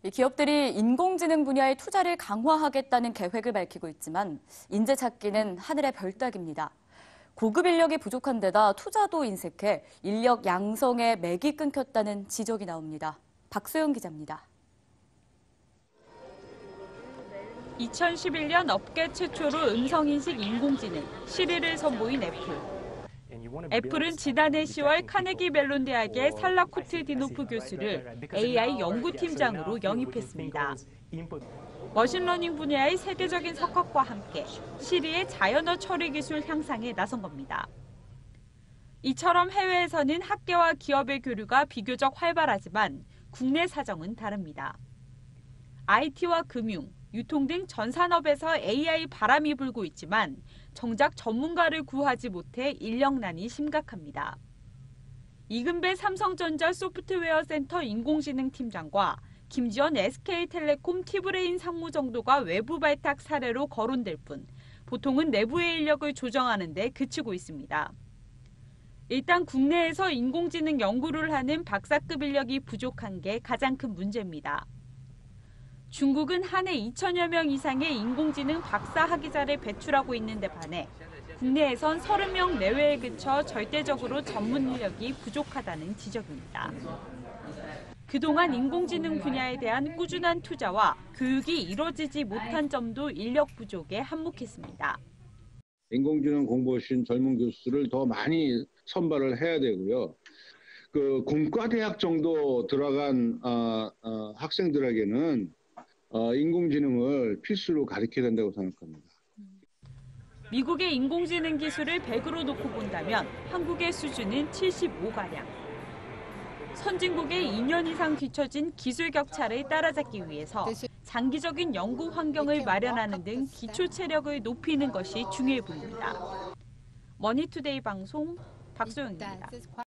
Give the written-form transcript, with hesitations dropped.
기업들이 인공지능 분야의 투자를 강화하겠다는 계획을 밝히고 있지만 인재 찾기는 하늘의 별 따기입니다. 고급 인력이 부족한 데다 투자도 인색해 인력 양성에 맥이 끊겼다는 지적이 나옵니다. 박소영 기자입니다. 2011년 업계 최초로 음성인식 인공지능 시리를 선보인 애플. 애플은 지난해 10월 카네기 멜론 대학의 살라 쿠트디노프 교수를 AI 연구팀장으로 영입했습니다. 머신러닝 분야의 세계적인 석학과 함께 시리의 자연어 처리 기술 향상에 나선 겁니다. 이처럼 해외에서는 학계와 기업의 교류가 비교적 활발하지만 국내 사정은 다릅니다. IT와 금융, 유통 등 전 산업에서 AI 바람이 불고 있지만 정작 전문가를 구하지 못해 인력난이 심각합니다. 이근배 삼성전자 소프트웨어 센터 인공지능 팀장과 김지원 SK텔레콤 티브레인 상무 정도가 외부 발탁 사례로 거론될 뿐 보통은 내부의 인력을 조정하는 데 그치고 있습니다. 일단 국내에서 인공지능 연구를 하는 박사급 인력이 부족한 게 가장 큰 문제입니다. 중국은 한 해 2천여 명 이상의 인공지능 박사 학위자를 배출하고 있는데 반해 국내에선 30명 내외에 그쳐 절대적으로 전문 인력이 부족하다는 지적입니다. 그동안 인공지능 분야에 대한 꾸준한 투자와 교육이 이뤄지지 못한 점도 인력 부족에 한몫했습니다. 인공지능 공부하신 젊은 교수를 더 많이 선발을 해야 되고요. 공과대학 정도 들어간 학생들에게는 인공지능을 필수로 가르쳐야 된다고 생각합니다. 미국의 인공지능 기술을 100으로 놓고 본다면 한국의 수준은 75가량. 선진국의 2년 이상 뒤처진 기술 격차를 따라잡기 위해서 장기적인 연구 환경을 마련하는 등 기초 체력을 높이는 것이 중요해 보입니다. 머니투데이 방송 박소영입니다.